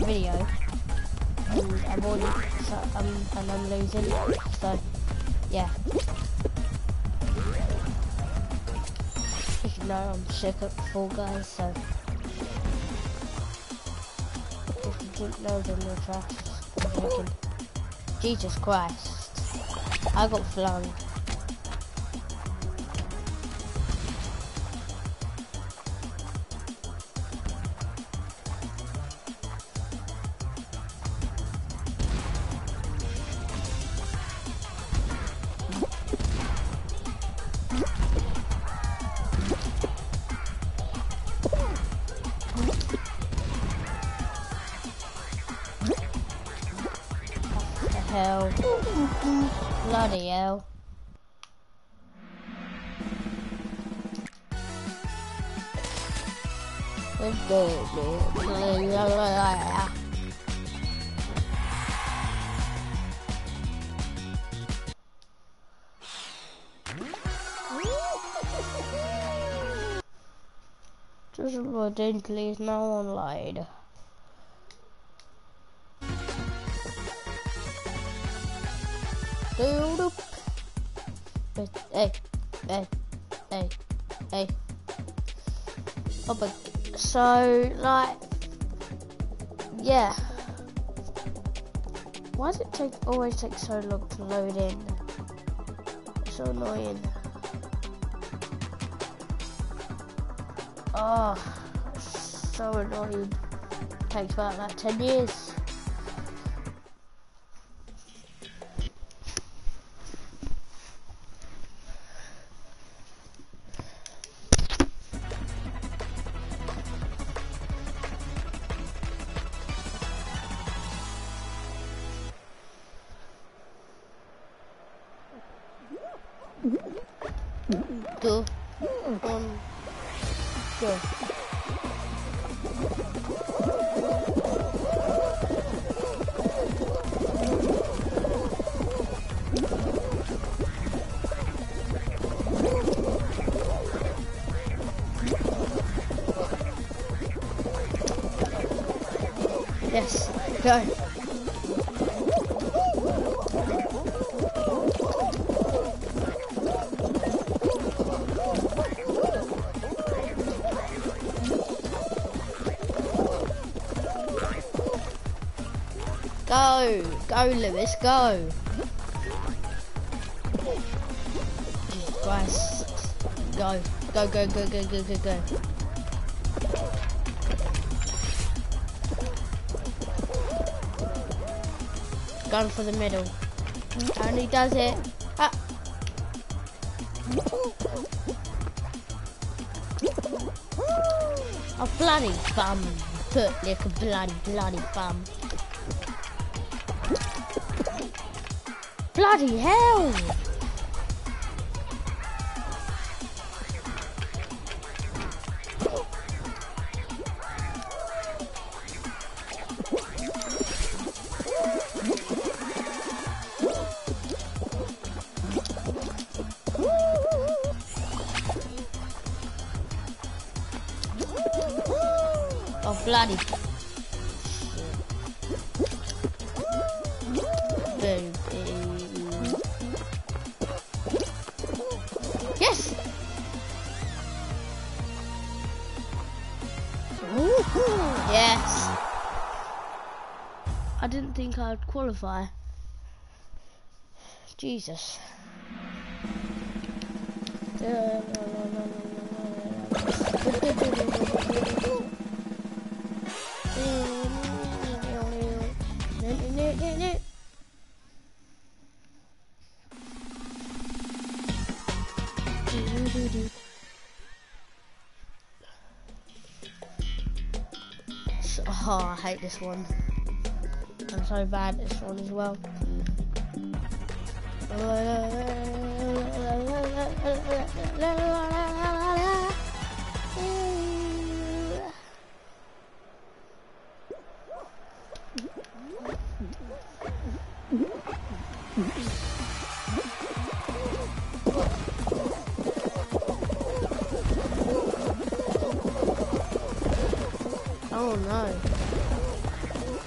video, and I'm already and I'm losing. So yeah, as you know, I'm sick of Fall Guys. So if you didn't know, then you're trash. I'm thinking, Jesus Christ, I got flung. Hell. Bloody hell. Just evidently now online. Hey. Oh, but so like, yeah. Why does it always take so long to load in? It's so annoying. Oh, so annoying. Takes about like 10 years. Go. Go. Yes, go. Go, Lewis, go. Jesus Christ. Go. Gun for the middle. And he does it. Ah. A bloody bum. Put like a bloody bum. Bloody hell! Oh, bloody. Yes! Yes! I didn't think I'd qualify. Jesus. Oh, I hate this one. I'm so bad at this one as well. Oh no.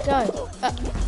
Go.